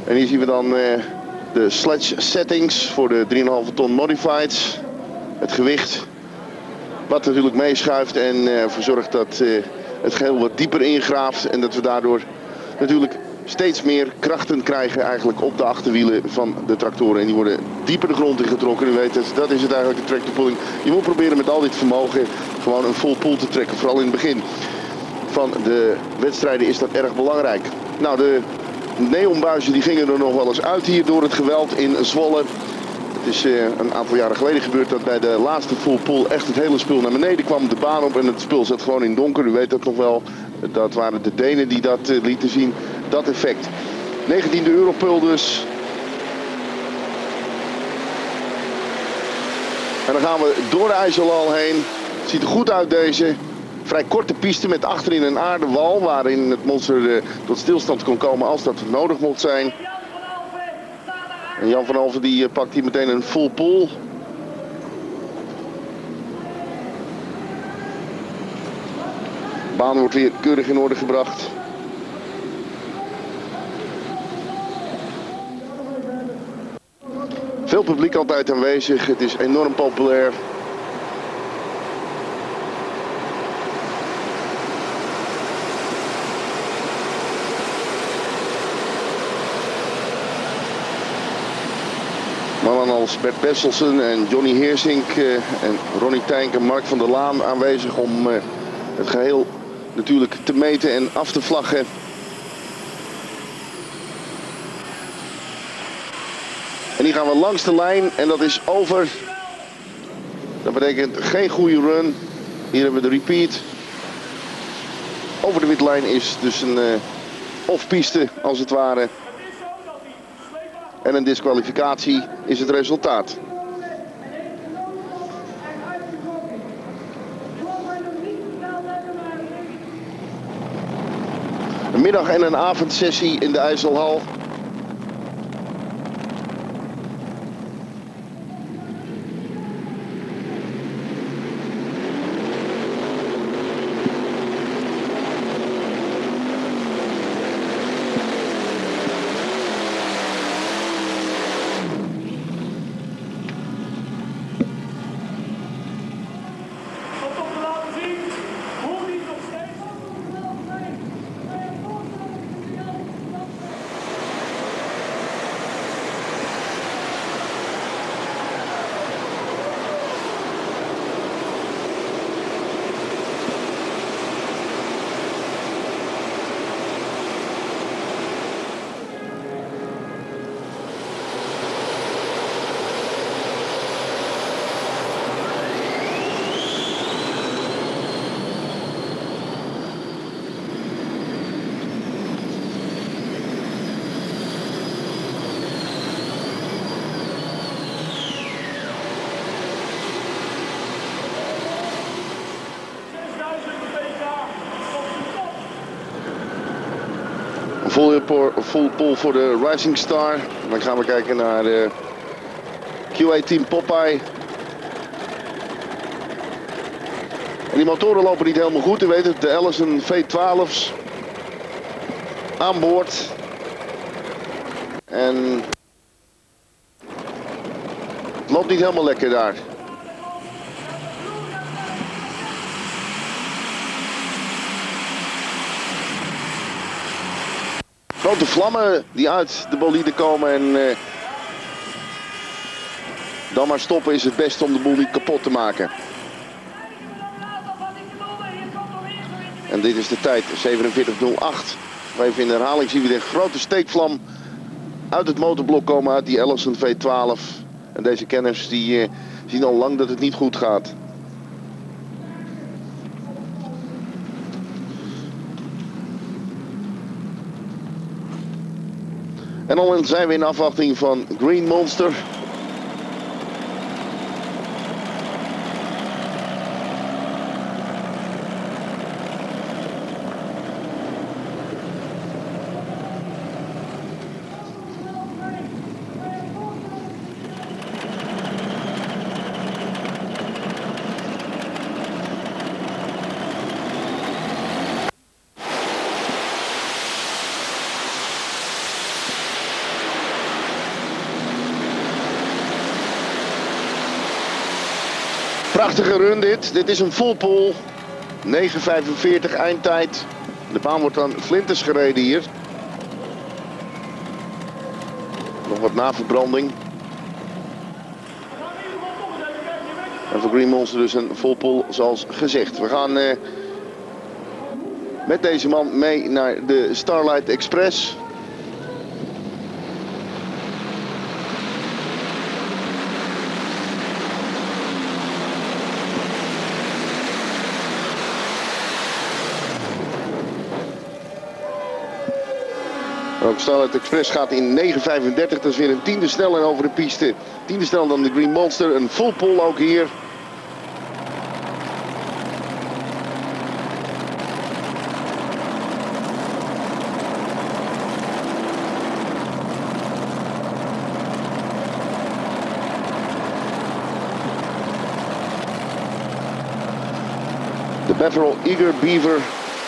En hier zien we dan de sledge settings voor de 3,5 ton modifieds. Het gewicht wat natuurlijk meeschuift en ervoor zorgt dat het geheel wat dieper ingraaft. En dat we daardoor natuurlijk steeds meer krachten krijgen eigenlijk op de achterwielen van de tractoren. En die worden dieper de grond in getrokken. U weet het, dat is het eigenlijk, de tractor pulling. Je moet proberen met al dit vermogen gewoon een full pull te trekken. Vooral in het begin van de wedstrijden is dat erg belangrijk. Nou, de neonbuizen die gingen er nog wel eens uit hier door het geweld in Zwolle. Het is een aantal jaren geleden gebeurd dat bij de laatste full pull echt het hele spul naar beneden kwam. De baan op en het spul zat gewoon in donker. U weet dat nog wel. Dat waren de Denen die dat lieten zien. Dat effect. 19e Europul dus. En dan gaan we door de IJsselhal heen. Het ziet er goed uit deze. Vrij korte piste met achterin een aardewal waarin het monster tot stilstand kon komen als dat nodig mocht zijn. En Jan van Alphen die pakt hier meteen een full pull. De baan wordt weer keurig in orde gebracht. Veel publiek altijd aanwezig. Het is enorm populair. Mannen als Bert Besselsen en Johnny Heersink en Ronnie Tijnk en Mark van der Laan aanwezig om het geheel natuurlijk te meten en af te vlaggen. En die gaan we langs de lijn en dat is over. Dat betekent geen goede run. Hier hebben we de repeat. Over de witlijn is dus een off-piste als het ware. En een disqualificatie is het resultaat. Een middag- en een avondsessie in de IJsselhal. Full pull voor de Rising Star. Dan gaan we kijken naar de QA Team Popeye. En die motoren lopen niet helemaal goed. U weet het, de Allison V12's aan boord. En het loopt niet helemaal lekker daar. Grote vlammen die uit de bolide komen en dan maar stoppen is het beste om de boel niet kapot te maken. En dit is de tijd, 47:08. Even in de herhaling zien we de grote steekvlam uit het motorblok komen, uit die Allison V12. En deze kenners die zien al lang dat het niet goed gaat. En dan zijn we in afwachting van Green Monster. Prachtige run dit. Dit is een full pool. 9:45 eindtijd. De baan wordt aan flinters gereden hier. Nog wat naverbranding. En voor Green Monster dus een full pool zoals gezegd. We gaan met deze man mee naar de Starlight Express. Ook Starlight Express gaat in 9:35, dat is weer een tiende sneller over de piste. Tiende sneller dan de Green Monster, een full pool ook hier. De Beverly Eager Beaver.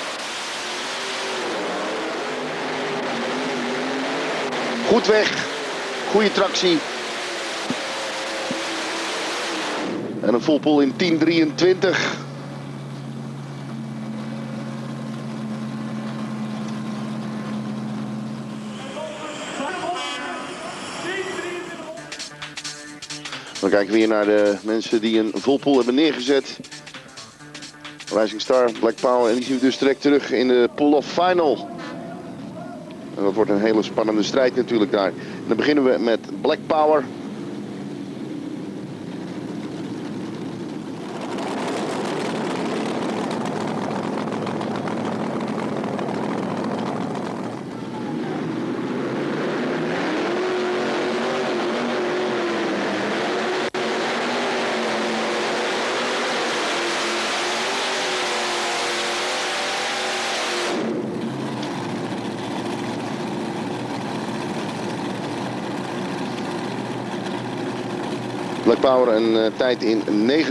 Goed weg, goede tractie. En een full pool in 10:23. Dan kijken we hier naar de mensen die een full pool hebben neergezet. Rising Star, Black Power en die zien we dus direct terug in de pull-off final. En dat wordt een hele spannende strijd natuurlijk daar. En dan beginnen we met Black Power. Black Power een tijd in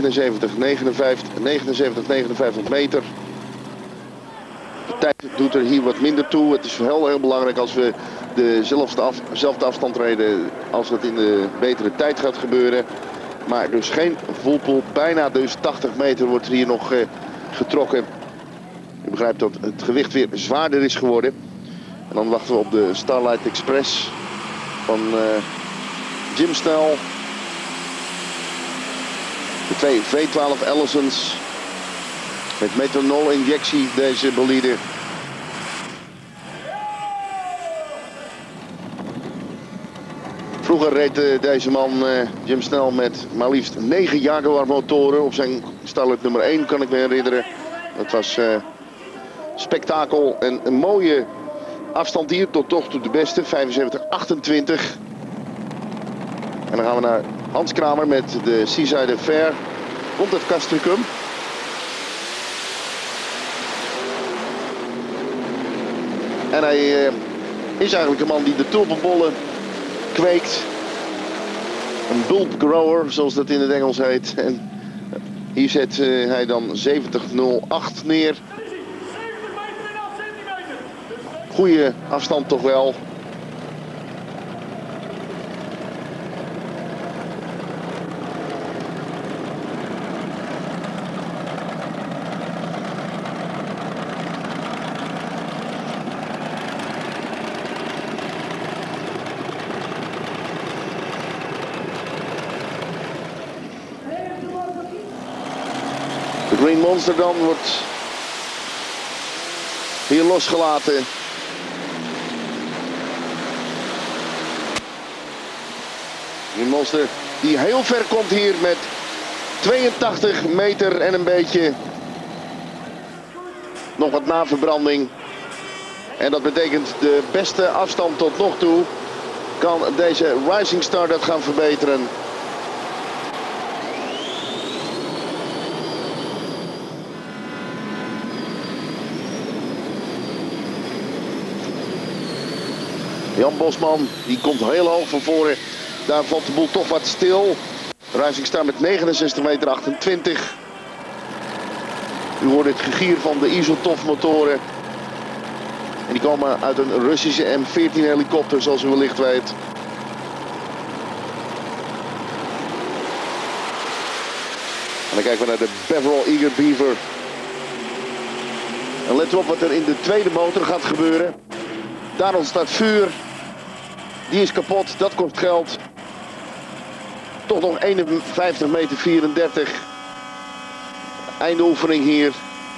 79:59 meter. De tijd doet er hier wat minder toe. Het is heel belangrijk als we dezelfde afstand rijden als het in de betere tijd gaat gebeuren. Maar dus geen full pool. Bijna dus 80 meter wordt er hier nog getrokken. U begrijpt dat het gewicht weer zwaarder is geworden. En dan wachten we op de Starlight Express van Jim Snell. De twee V12 Allisons met methanol injectie, deze bolide. Vroeger reed deze man Jim Snell met maar liefst 9 Jaguar motoren op zijn Starlight nummer 1, kan ik me herinneren. Dat was spektakel en een mooie afstand hier tot toch toe de beste, 75:28. En dan gaan we naar Hans Kramer met de Seaside Affair. Komt het Castricum. En hij is eigenlijk een man die de tulpenbollen kweekt. Een bulb grower, zoals dat in het Engels heet. En hier zet hij dan 70:08 neer. Goeie afstand toch wel. De Green Monster dan wordt hier losgelaten. Green Monster die heel ver komt hier met 82 meter en een beetje. Nog wat naverbranding. En dat betekent de beste afstand tot nog toe. Kan deze Rising Star dat gaan verbeteren. Jan Bosman, die komt heel hoog van voren. Daar valt de boel toch wat stil. Rising Star met 69,28 meter. U hoort het gegier van de Isotov motoren. En die komen uit een Russische M14 helikopter, zoals u wellicht weet. En Dan kijken we naar de Beverall Eager Beaver. En let op wat er in de tweede motor gaat gebeuren. Daar ontstaat vuur. Die is kapot, dat kost geld. Toch nog 51,34 meter. Einde oefening hier.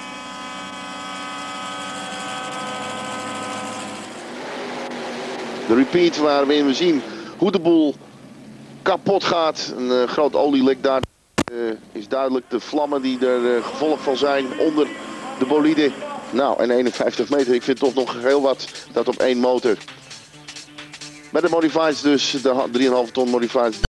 De repeat waar we zien hoe de boel kapot gaat. Een groot olielek daar is duidelijk de vlammen die er gevolg van zijn onder de bolide. Nou, en 51 meter, ik vind toch nog heel wat dat op één motor. Bij de modifieds dus, de 3,5 ton modifieds.